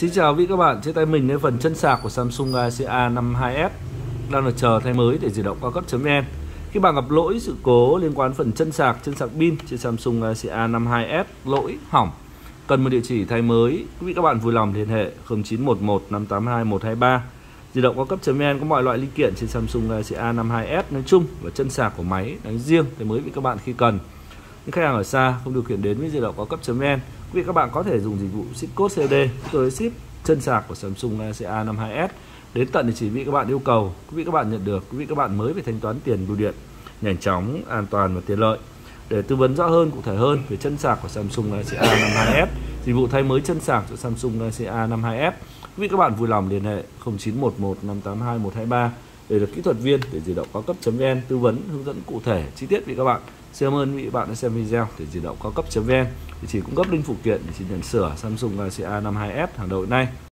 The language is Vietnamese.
Xin chào quý các bạn, trên tay mình là phần chân sạc của Samsung Galaxy A52s đang được chờ thay mới để di động cao cấp.vn. Khi bạn gặp lỗi sự cố liên quan phần chân sạc pin trên Samsung Galaxy A52s lỗi hỏng, cần một địa chỉ thay mới, quý các bạn vui lòng liên hệ 0911 582 123. Di động cao cấp.vn có mọi loại linh kiện trên Samsung Galaxy A52s nói chung và chân sạc của máy nói riêng thay mới với các bạn khi cần. Những khách hàng ở xa không điều khiển đến với di động cao cấp.vn, quý vị các bạn có thể dùng dịch vụ ship code COD tới ship chân sạc của Samsung Galaxy A52s đến tận địa chỉ quý vị các bạn yêu cầu. Quý vị các bạn nhận được, quý vị các bạn mới phải thanh toán tiền bưu điện nhanh chóng, an toàn và tiện lợi. Để tư vấn rõ hơn, cụ thể hơn về chân sạc của Samsung Galaxy A52s, dịch vụ thay mới chân sạc cho Samsung Galaxy A52s, quý vị các bạn vui lòng liên hệ 0911 582 123 để được kỹ thuật viên để di động cao cấp.vn tư vấn hướng dẫn cụ thể chi tiết quý các bạn. Xin cảm ơn quý vị bạn đã xem video để di động cao cấp.vn, địa chỉ cung cấp linh phụ kiện để chỉ nhận sửa Samsung Galaxy A52s hàng đầu hiện nay.